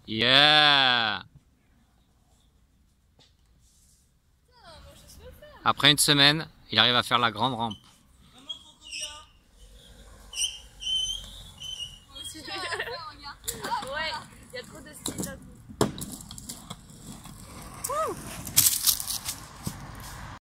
Yeah! Après une semaine, il arrive à faire la grande rampe. Ouais, il y a trop de style.